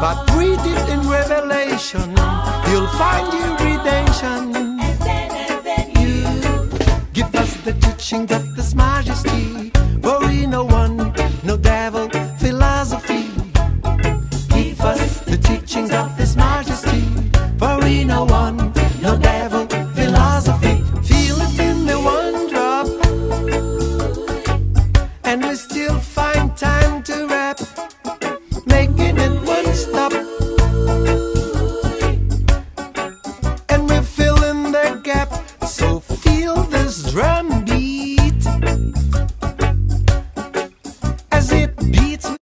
but read it in Revelation, you'll find your redemption. You give us the teachings of this majesty, for we no one, no devil, philosophy. Give us the teachings of this majesty, for we no one, no devil, philosophy. Feel it in the one drop, and we still